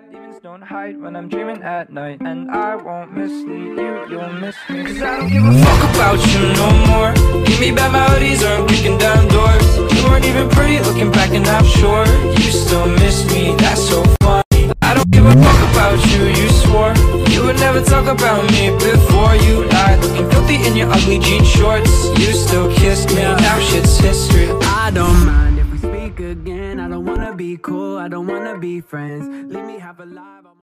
Demons don't hide when I'm dreaming at night, and I won't mislead you, you'll miss me. Cause I don't give a fuck about you no more. Give me bad melodies or I'm kicking down doors. You weren't even pretty looking back and I'm sure you still miss me, that's so funny. I don't give a fuck about you, you swore you would never talk about me before you lied. Looking filthy in your ugly jean shorts, you still kissed me, now shit's history. I don't mind if we speak again. I don't wanna be cool, I don't wanna be friends. Leave me half alive.